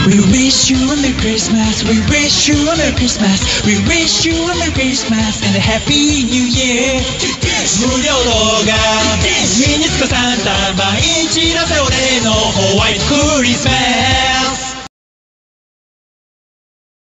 We wish you a Merry Christmas. We wish you a Merry Christmas. We wish you a Merry Christmas and a Happy New Year. 無料動画身につくサンタ、毎日のせ俺のホワイトクリスマス。